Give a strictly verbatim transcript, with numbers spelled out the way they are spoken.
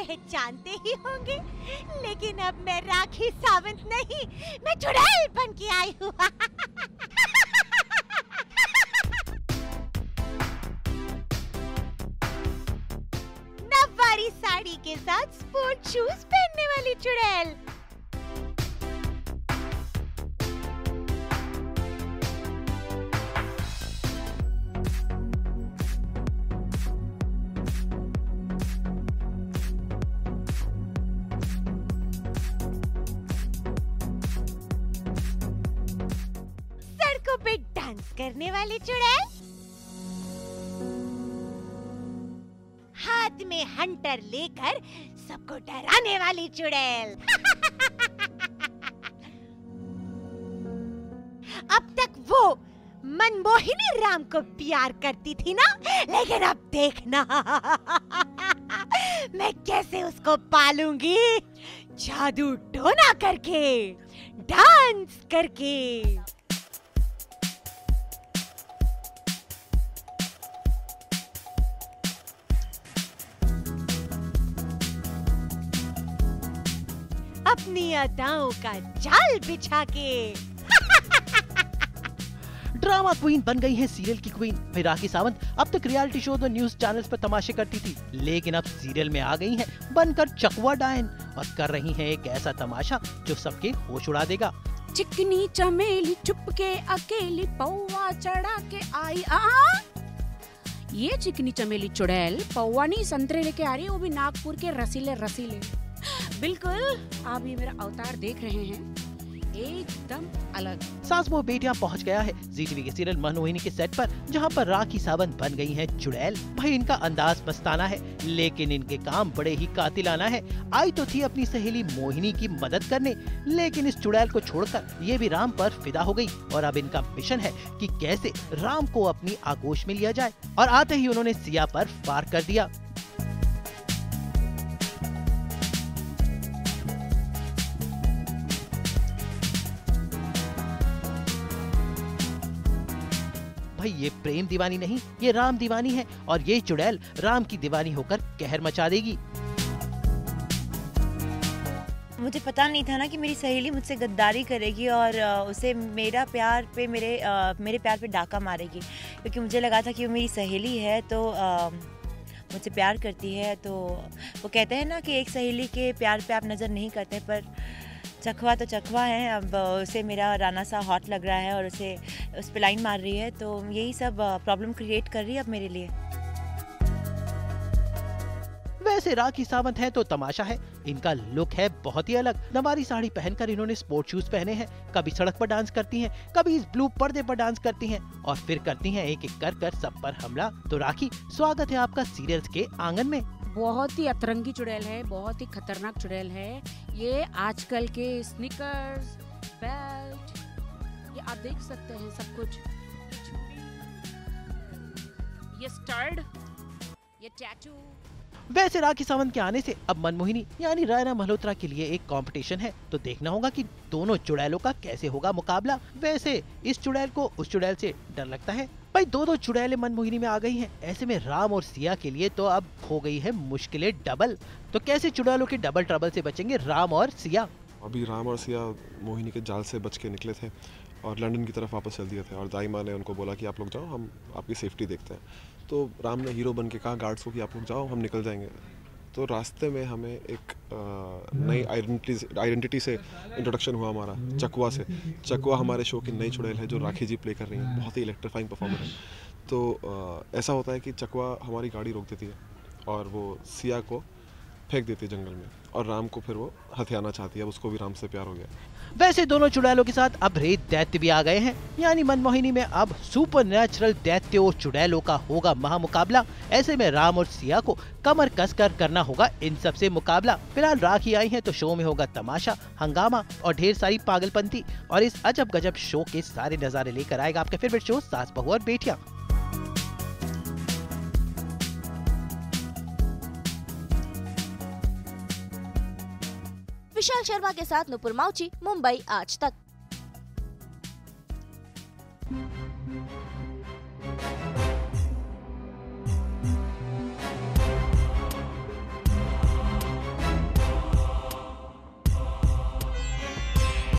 पहचानते ही होंगे, लेकिन अब मैं राखी सावंत नहीं, मैं चुड़ैल बन के आई हूँ। नववारी साड़ी के साथ स्पोर्ट शूज पहनने वाली चुड़ैल। सड़कों पे डांस करने वाली चुड़ैल। हाथ में हंटर लेकर सबको डराने वाली चुड़ैल। अब तक वो मनमोहिनी राम को प्यार करती थी ना, लेकिन अब देखना मैं कैसे उसको पालूंगी, जादू टोना करके, डांस करके। अपनी अदाओं का जाल बिछा के। ड्रामा क्वीन बन गई है सीरियल की क्वीन। भाई राखी सावंत अब तक रियलिटी शो और न्यूज चैनल्स पर तमाशे करती थी, लेकिन अब सीरियल में आ गई हैं बनकर चकवा डायन और कर रही हैं एक ऐसा तमाशा जो सबके होश उड़ा देगा। चिकनी चमेली चुपके अकेली पौवा चढ़ा के आई। आ ये चिकनी चमेली चुड़ैल पौवा नहीं संतरे लेके आ रही है, वो भी नागपुर के रसीले रसीले। बिल्कुल आप ये मेरा अवतार देख रहे हैं, एकदम अलग। सास बहू बेटियां पहुंच गया है जी टीवी के सीरियल मनमोहिनी के सेट पर, जहां पर राखी सावंत बन गई हैं चुड़ैल। भाई इनका अंदाज मस्ताना है, लेकिन इनके काम बड़े ही कातिलाना है। आई तो थी अपनी सहेली मोहिनी की मदद करने, लेकिन इस चुड़ैल को छोड़कर ये भी राम पर फिदा हो गई और अब इनका मिशन है कि कैसे राम को अपनी आगोश में लिया जाए। और आते ही उन्होंने सिया पर फार कर दिया। भाई ये प्रेम दीवानी नहीं, ये राम दीवानी है और ये चुड़ैल राम की दीवानी होकर कहर मचा देगी। मुझे पता नहीं था ना कि मेरी सहेली मुझसे गद्दारी करेगी और उसे मेरा प्यार पे मेरे आ, मेरे प्यार पे डाका मारेगी, क्योंकि मुझे लगा था कि वो मेरी सहेली है तो आ, मुझसे प्यार करती है। तो वो कहते हैं ना कि एक सहेली के प्यार पे आप नज़र नहीं करते, पर चखवा तो चखवा है। अब उसे मेरा राना सा हॉट लग रहा है और उसे उस पे लाइन मार रही है, तो यही सब प्रॉब्लम क्रिएट कर रही है अब मेरे लिए। वैसे राखी सावंत है तो तमाशा है, इनका लुक है बहुत ही अलग। नवारी साड़ी पहनकर इन्होंने स्पोर्ट शूज पहने हैं, कभी सड़क पर डांस करती हैं, कभी इस ब्लू पर्दे पर डांस करती हैं और फिर करती हैं एक एक कर कर सब पर हमला। तो राखी, स्वागत है आपका सीरियल्स के आंगन में। बहुत ही अतरंगी चुड़ैल है, बहुत ही खतरनाक चुड़ैल है ये। आजकल के स्निकर्स, बेल्ट, ये आप देख सकते हैं सब कुछ। ये स्टड, ये टैटू। वैसे राखी सावंत के आने से अब मनमोहिनी यानी रायना मल्होत्रा के लिए एक कंपटीशन है, तो देखना होगा कि दोनों चुड़ैलों का कैसे होगा मुकाबला। वैसे इस चुड़ैल को उस चुड़ैल से डर लगता है। भाई दो दो चुड़ैलें मनमोहिनी में आ गई हैं, ऐसे में राम और सिया के लिए तो अब हो गई है मुश्किलें डबल। तो कैसे चुड़ैलों के डबल ट्रबल से बचेंगे राम और सिया? अभी राम और सिया मोहिनी के जाल से बच के निकले थे और लंदन की तरफ वापस चल दिए थे, और दाई माँ ने उनको बोला कि आप लोग जाओ, हम आपकी सेफ्टी देखते हैं। तो राम ने हीरो बन के कहा गार्ड्स को कि आप लोग जाओ, हम निकल जाएंगे। तो रास्ते में हमें एक नई आइडेंटिटी आइडेंटिटी से इंट्रोडक्शन हुआ हमारा, चकवा से। चकवा हमारे शो की नई चुड़ैल है जो राखी जी प्ले कर रही हैं, बहुत ही इलेक्ट्रीफाइंग परफॉर्मर है। तो आ, ऐसा होता है कि चकवा हमारी गाड़ी रोक देती है और वो सिया को फेंक देती है जंगल में, और राम को फिर वो हथियाना चाहती है। अब उसको भी राम से प्यार हो गया। वैसे दोनों चुड़ैलों के साथ अब रेत दैत्य भी आ गए हैं, यानी मनमोहिनी में अब सुपर नेचुरल दैत्य और चुड़ैलों का होगा महामुकाबला। ऐसे में राम और सिया को कमर कसकर करना होगा इन सब से मुकाबला। फिलहाल राखी आई है तो शो में होगा तमाशा, हंगामा और ढेर सारी पागलपंती, और इस अजब गजब शो के सारे नजारे लेकर आएगा आपका फेवरेट शो सास बहू और बेटियां। विशाल शर्मा के साथ नुपुर माउची, मुंबई आज तक।